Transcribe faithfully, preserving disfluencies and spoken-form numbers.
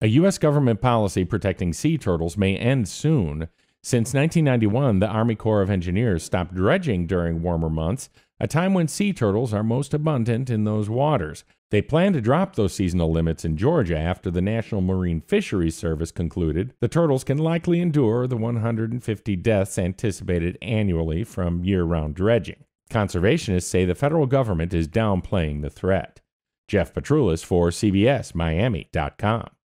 A U S government policy protecting sea turtles may end soon. Since nineteen ninety-one, the Army Corps of Engineers stopped dredging during warmer months, a time when sea turtles are most abundant in those waters. They plan to drop those seasonal limits in Georgia after the National Marine Fisheries Service concluded the turtles can likely endure the one hundred fifty deaths anticipated annually from year-round dredging. Conservationists say the federal government is downplaying the threat. Geoff Petrulis for C B S Miami dot com.